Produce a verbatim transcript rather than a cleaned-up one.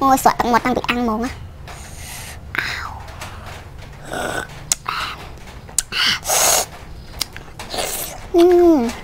Ngồi xoa tặng một tăng bị ăn mồm á. Uhm.